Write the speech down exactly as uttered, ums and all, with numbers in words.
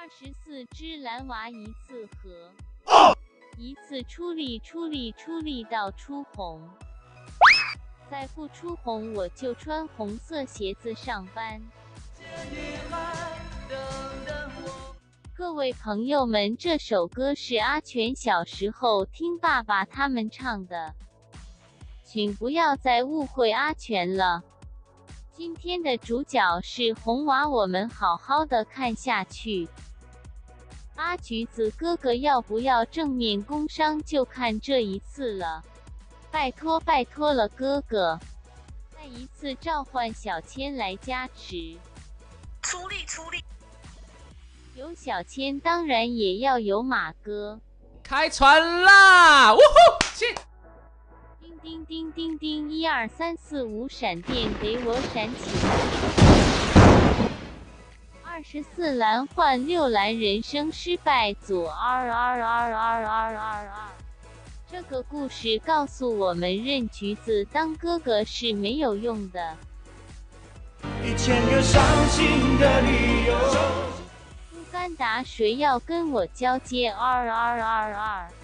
二十四只蓝娃一次合，一次出力出力出力到出红，再不出红我就穿红色鞋子上班。各位朋友们，这首歌是阿全小时候听爸爸他们唱的，请不要再误会阿全了。今天的主角是红娃，我们好好的看下去。阿橘子哥哥要不要正面工商就看这一次了，拜托拜托了哥哥，再一次召唤小千来加持， 出力出力。 有小千当然也要有马哥， 开船啦！呜呼！去！ 叮叮叮叮叮，一二三四五，闪电给我闪起来！二十四蓝换六蓝，人生失败组二二二二二二二。这个故事告诉我们，认橘子当哥哥是没有用的。 一千个伤心的理由。 乌干达谁要跟我交接二二二二？